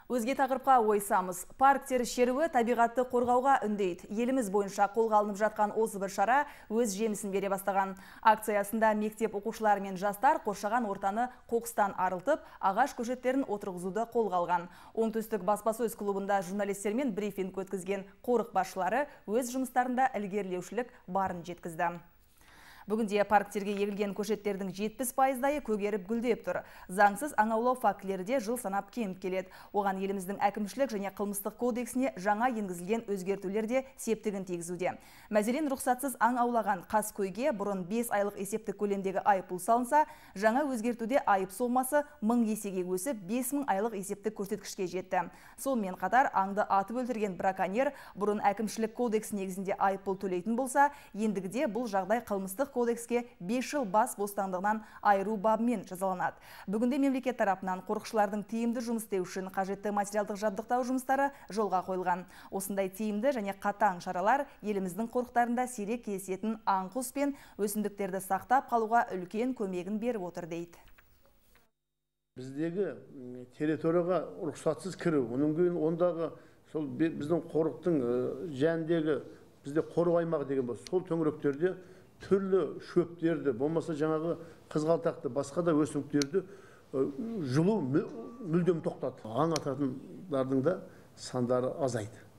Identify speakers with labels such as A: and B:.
A: Өзге тақырыпқа ойсамыз. Парктер шеруі табиғатты қорғауға үндейді. Еліміз бойынша қолға алынып жатқан осы бір шара өз жемісін бере бастаған. Акциясында мектеп оқушылары мен жастар қоршаған ортаны қоқыстан арылтып, ағаш көшеттерін отырғызуды қолға алған. Оңтүстік баспасөз клубында журналистермен брифинг өткізген қорық басшылары өз жұмыстарында ілгерілеушілік барын жеткізді. Бүгінде парктерге егілген көшеттердің 70%-дайы көгеріп гүлдеп тұр. Заңсыз аң аулау фактілері де жыл санап кеміп келеді. Оған еліміздің әкімшілік және қылмыстық кодексіне жаңа енгізілген өзгертулер де септігін тигізуде. Мәселен, рұқсатсыз аң аулаған қаскөйге бұрын 5 айлық есептік көлемдегі айыппұл салынса, жаңа өзгертуде айып сомасы 1000 есеге өсіп 5000 айлық есептік көрсеткішке жетті. Сонымен қатар аңды атып өлтірген браконьер бұрын әкімшілік кодекс негізінде айыппұл төлейтін болса, ендігіде бұл жағдай қылмыстық кодекске 5 жыл бас бостандығынан айыру бабымен жазаланады. Бүгінде мемлекет тарапынан қорықшылардың тиімді жұмыс істеу үшін қажетті материалдық жабдықтау жұмыстары жолға қойылған. Осындай тиімді және қатаң шаралар еліміздің қорықтарында сирек кездесетін аң-құс пен өсімдіктерді сақтап қалуға үлкен көмегін беріп отыр дейді.
B: Біздегі территорияға рұқсатсыз кіру, оның кейін ондағы сол біздің қорықтың жәндегі бізде қорық аймағы деген бар. Сол төңіректерде түрлі шөптерді, болмаса жаңағы қызғалдақты, басқа да өсімдіктерді жұлу мүлдем тоқтады. Аң ататындардың да сандары азайды.